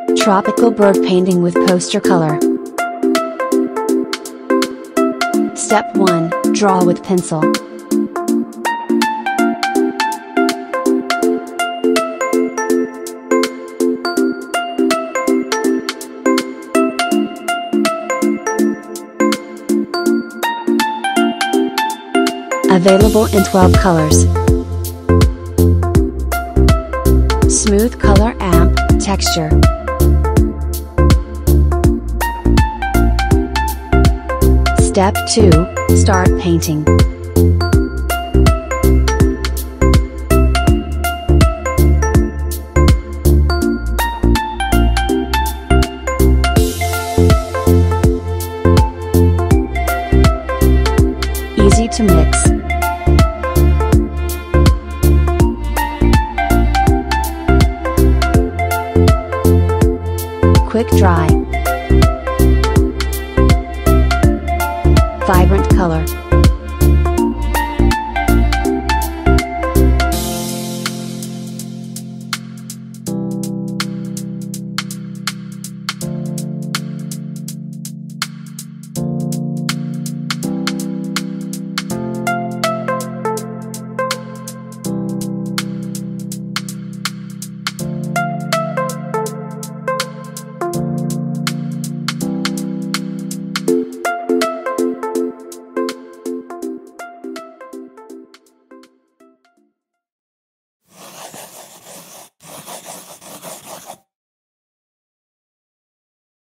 Tropical bird painting with poster color. Step 1. Draw with pencil. Available in 12 colors. Smooth color amp texture. Step 2. Start painting. Easy to mix. Quick dry. Vibrant color.